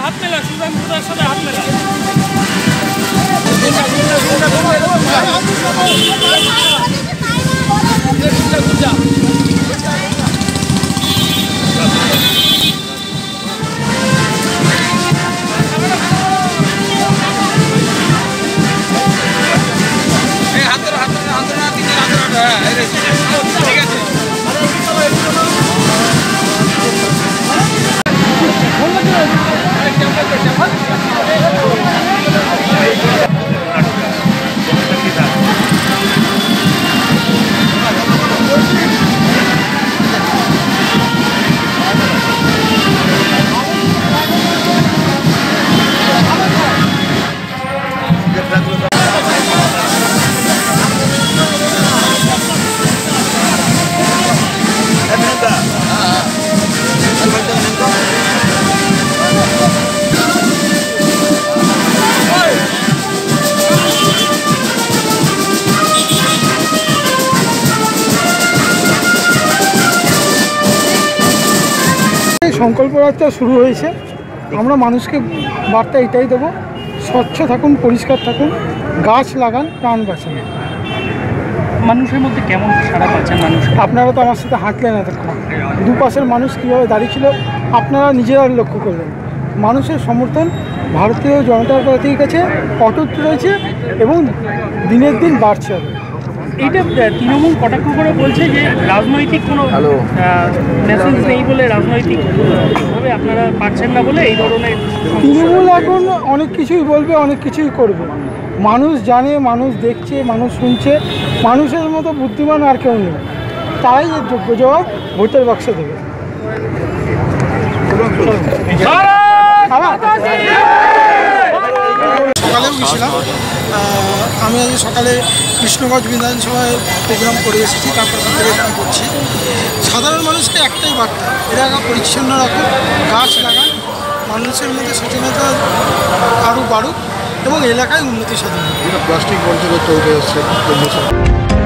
হাত মেলা, সুজান সুজার সাথে হাত মেলা। সংকল্প যাত্রা শুরু হয়েছে। আমরা মানুষকে বার্তা এটাই দেবো, স্বচ্ছ থাকুন, পরিষ্কার থাকুন, গাছ লাগান, প্রাণ বাঁচান। মানুষের মধ্যে কেমন সাড়া পাচ্ছেন মানুষ? আপনারা তো আমার সাথে হাঁটলেন এতক্ষণ, দুপাশের মানুষ কীভাবে দাঁড়িয়েছিল আপনারা নিজেরা লক্ষ্য করবেন। মানুষের সমর্থন ভারতীয় জনতা পার্টির কাছে অটুট রয়েছে এবং দিনের দিন বাড়ছে। এইটা তৃণমূল কটাক্ষ করে বলছে যে রাজনৈতিক কোনো মেসেজ নেই বলে, রাজনৈতিকভাবে আপনারা পারছেন না বলে এই ধরনের। তৃণমূল এখন অনেক কিছুই বলবে, অনেক কিছুই করবে। মানুষ জানে, মানুষ দেখছে, মানুষ শুনছে, মানুষের মতো বুদ্ধিমান আর কেউ নেই। তাই এর যোগ্য জবাব ভোটের বাক্সে দেবে। সকালেও গেছিলাম, আমি আজ সকালে কৃষ্ণগঞ্জ বিধানসভায় প্রোগ্রাম করে এসেছি, তারপর এখানে করছি। সাধারণ মানুষকে একটাই বার্তা, এলাকা পরিচ্ছন্ন রাখুন, গাছ লাগান, মানুষের মধ্যে সচেতনতা আরও বাড়ুক এবং এলাকায় উন্নতি সাধন। প্লাস্টিক বর্জ্য চলতে যাচ্ছে।